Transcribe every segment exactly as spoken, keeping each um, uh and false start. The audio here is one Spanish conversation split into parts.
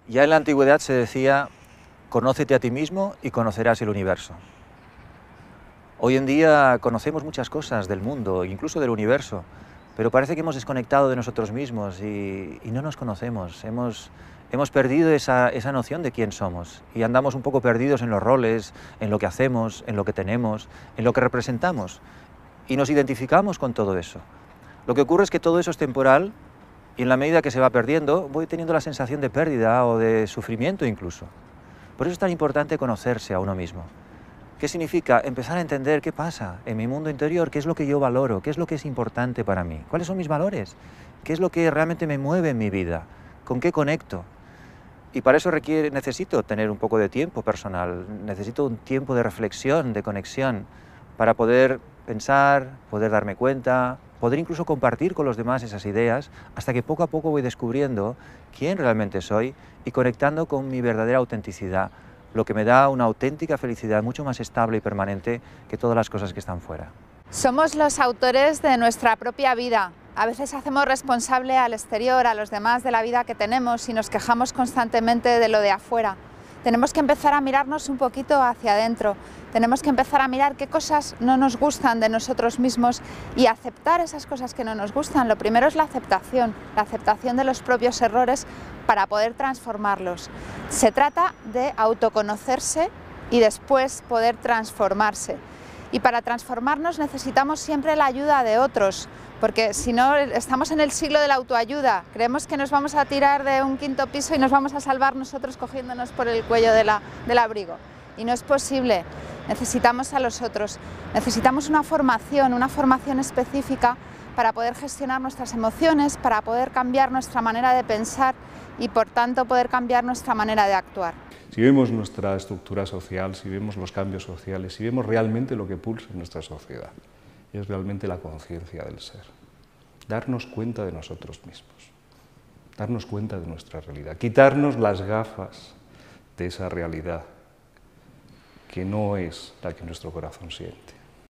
Ya en la antigüedad se decía, conócete a ti mismo y conocerás el universo. Hoy en día conocemos muchas cosas del mundo, incluso del universo, pero parece que hemos desconectado de nosotros mismos y, y no nos conocemos. Hemos, hemos perdido esa, esa noción de quién somos y andamos un poco perdidos en los roles, en lo que hacemos, en lo que tenemos, en lo que representamos y nos identificamos con todo eso. Lo que ocurre es que todo eso es temporal y en la medida que se va perdiendo voy teniendo la sensación de pérdida o de sufrimiento incluso. Por eso es tan importante conocerse a uno mismo. ¿Qué significa? Empezar a entender qué pasa en mi mundo interior, qué es lo que yo valoro, qué es lo que es importante para mí, cuáles son mis valores, qué es lo que realmente me mueve en mi vida, con qué conecto. Y para eso requiere, necesito tener un poco de tiempo personal, necesito un tiempo de reflexión, de conexión, para poder pensar, poder darme cuenta, poder incluso compartir con los demás esas ideas, hasta que poco a poco voy descubriendo quién realmente soy y conectando con mi verdadera autenticidad, lo que me da una auténtica felicidad mucho más estable y permanente que todas las cosas que están fuera. Somos los autores de nuestra propia vida. A veces hacemos responsable al exterior, a los demás, de la vida que tenemos y nos quejamos constantemente de lo de afuera. Tenemos que empezar a mirarnos un poquito hacia adentro. Tenemos que empezar a mirar qué cosas no nos gustan de nosotros mismos y aceptar esas cosas que no nos gustan. Lo primero es la aceptación, la aceptación de los propios errores para poder transformarlos. Se trata de autoconocerse y después poder transformarse. Y para transformarnos necesitamos siempre la ayuda de otros, porque si no estamos en el siglo de la autoayuda, creemos que nos vamos a tirar de un quinto piso y nos vamos a salvar nosotros cogiéndonos por el cuello de la, del abrigo. Y no es posible, necesitamos a los otros, necesitamos una formación, una formación específica para poder gestionar nuestras emociones, para poder cambiar nuestra manera de pensar y por tanto poder cambiar nuestra manera de actuar. Si vemos nuestra estructura social, si vemos los cambios sociales, si vemos realmente lo que pulsa en nuestra sociedad, es realmente la conciencia del ser. Darnos cuenta de nosotros mismos, darnos cuenta de nuestra realidad, quitarnos las gafas de esa realidad que no es la que nuestro corazón siente.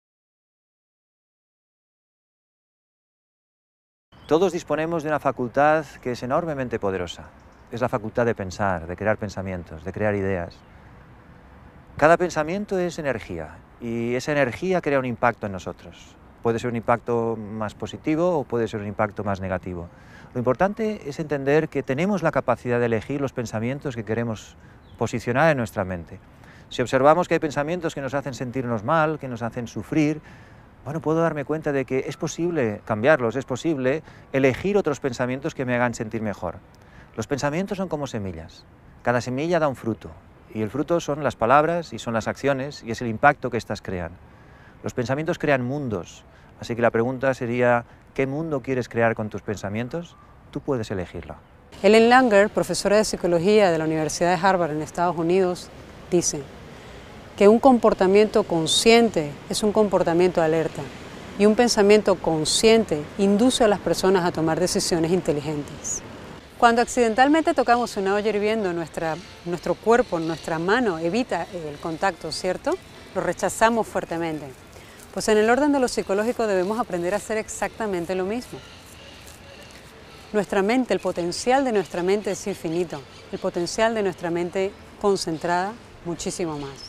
Todos disponemos de una facultad que es enormemente poderosa. Es la facultad de pensar, de crear pensamientos, de crear ideas. Cada pensamiento es energía y esa energía crea un impacto en nosotros. Puede ser un impacto más positivo o puede ser un impacto más negativo. Lo importante es entender que tenemos la capacidad de elegir los pensamientos que queremos posicionar en nuestra mente. Si observamos que hay pensamientos que nos hacen sentirnos mal, que nos hacen sufrir, bueno, puedo darme cuenta de que es posible cambiarlos, es posible elegir otros pensamientos que me hagan sentir mejor. Los pensamientos son como semillas. Cada semilla da un fruto y el fruto son las palabras y son las acciones y es el impacto que éstas crean. Los pensamientos crean mundos, así que la pregunta sería, ¿qué mundo quieres crear con tus pensamientos? Tú puedes elegirlo. Ellen Langer, profesora de psicología de la Universidad de Harvard en Estados Unidos, dice que un comportamiento consciente es un comportamiento alerta y un pensamiento consciente induce a las personas a tomar decisiones inteligentes. Cuando accidentalmente tocamos una olla hirviendo, nuestra, nuestro cuerpo, nuestra mano evita el contacto, ¿cierto? Lo rechazamos fuertemente. Pues en el orden de lo psicológico debemos aprender a hacer exactamente lo mismo. Nuestra mente, el potencial de nuestra mente es infinito, el potencial de nuestra mente concentrada muchísimo más.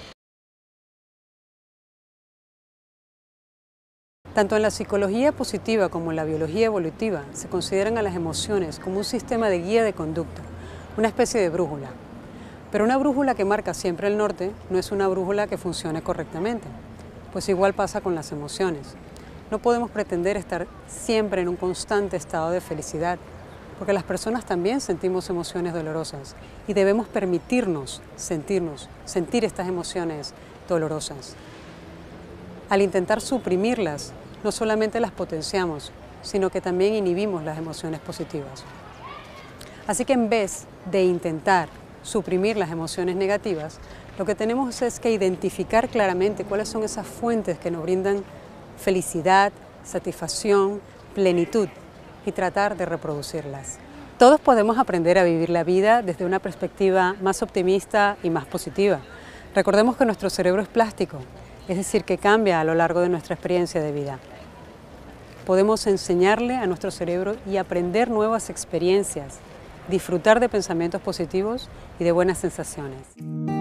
Tanto en la psicología positiva como en la biología evolutiva se consideran a las emociones como un sistema de guía de conducta, una especie de brújula. Pero una brújula que marca siempre el norte no es una brújula que funcione correctamente, pues igual pasa con las emociones. No podemos pretender estar siempre en un constante estado de felicidad, porque las personas también sentimos emociones dolorosas y debemos permitirnos sentirnos, sentir estas emociones dolorosas. Al intentar suprimirlas, no solamente las potenciamos, sino que también inhibimos las emociones positivas. Así que en vez de intentar suprimir las emociones negativas, lo que tenemos es que identificar claramente cuáles son esas fuentes que nos brindan felicidad, satisfacción, plenitud y tratar de reproducirlas. Todos podemos aprender a vivir la vida desde una perspectiva más optimista y más positiva. Recordemos que nuestro cerebro es plástico, es decir, que cambia a lo largo de nuestra experiencia de vida. Podemos enseñarle a nuestro cerebro y aprender nuevas experiencias disfrutar de pensamientos positivos y de buenas sensaciones.